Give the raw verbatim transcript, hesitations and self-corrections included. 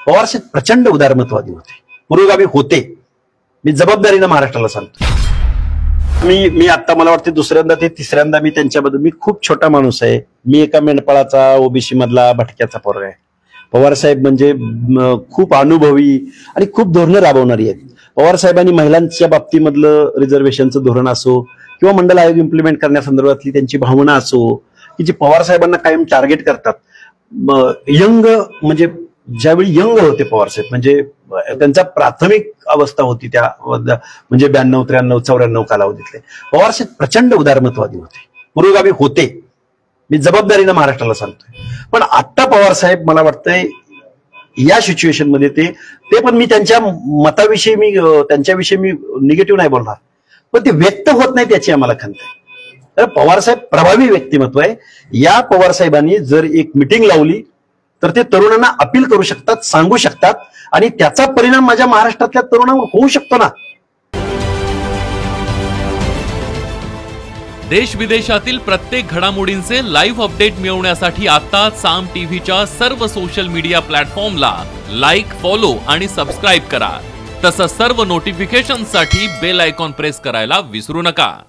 पवारसाहेब प्रचंड उदारमतवादी होते, पुरोगामी होते. मी जबाबदारीनं महाराष्ट्राला सांगतो. मी मी आता मला वाटते दुसऱ्यांदा ते तिसऱ्यांदा मी त्यांच्याबद्दल, मी खूप छोटा माणूस आहे, मी एका मेंढपाळाचा ओबीसी मधला भटक्याचा पोरगा आहे. पवारसाहेब म्हणजे खूप अनुभवी आणि खूप धोरणं राबवणारी आहेत. पवारसाहेबांनी महिलांच्या बाबतीमधलं रिझर्वेशनचं धोरण असो किंवा मंडल आयोग इम्प्लिमेंट करण्यासंदर्भातली त्यांची भावना असो, की जी पवारसाहेबांना कायम टार्गेट करतात. यंग म्हणजे ज्यावेळी यंग होते पवारसाहेब, म्हणजे त्यांचा प्राथमिक अवस्था होती त्या म्हणजे ब्याण्णव त्र्याण्णव चौऱ्याण्णव कालावधीतले पवारसाहेब प्रचंड उदारमतवादी होते, पुरोगामी होते. मी जबाबदारीनं महाराष्ट्राला सांगतोय. पण आता पवारसाहेब मला वाटतंय या सिच्युएशन मध्ये ते ते पण मी त्यांच्या मताविषयी मी त्यांच्याविषयी मी निगेटिव्ह नाही बोलणार, पण ते व्यक्त होत नाही त्याची आम्हाला खंत आहे. तर पवारसाहेब प्रभावी व्यक्तिमत्व आहे. या पवारसाहेबांनी जर एक मिटिंग लावली तर ते तरुणांना अपील करू शकतात, सांगू शकतात आणि त्याचा परिणाम माझ्या महाराष्ट्रातल्या तरुणांवर होऊ शकतो ना. देश विदेशातील प्रत्येक घडामोडींचे लाईव्ह अपडेट मिळवण्यासाठी आता साम टीव्हीच्या सर्व सोशल मीडिया प्लॅटफॉर्मला लाईक, फॉलो आणि सबस्क्राईब करा. तसंच सर्व नोटिफिकेशनसाठी बेल आयकॉन प्रेस करायला विसरू नका.